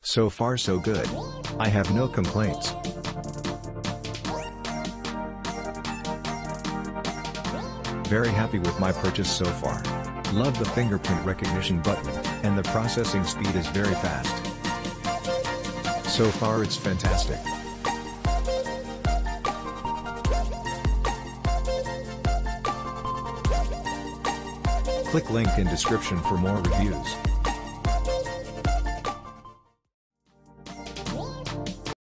So far so good. I have no complaints. Very happy with my purchase so far. Love the fingerprint recognition button, and the processing speed is very fast. So far it's fantastic. Click link in description for more reviews.